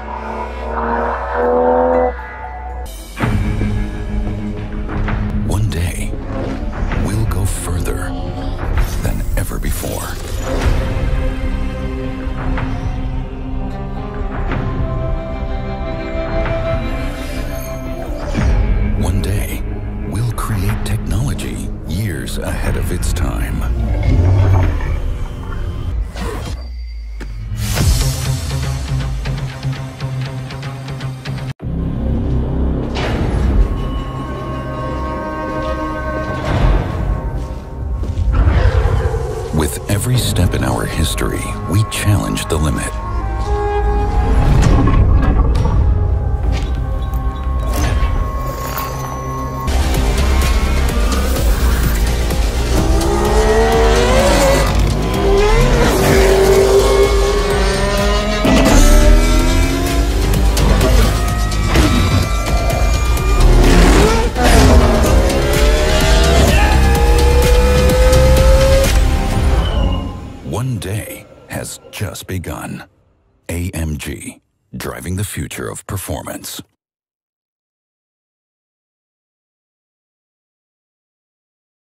One day, we'll go further than ever before. One day, we'll create technology years ahead of its time. With every step in our history, we challenge the limit. One day has just begun. AMG, driving the future of performance.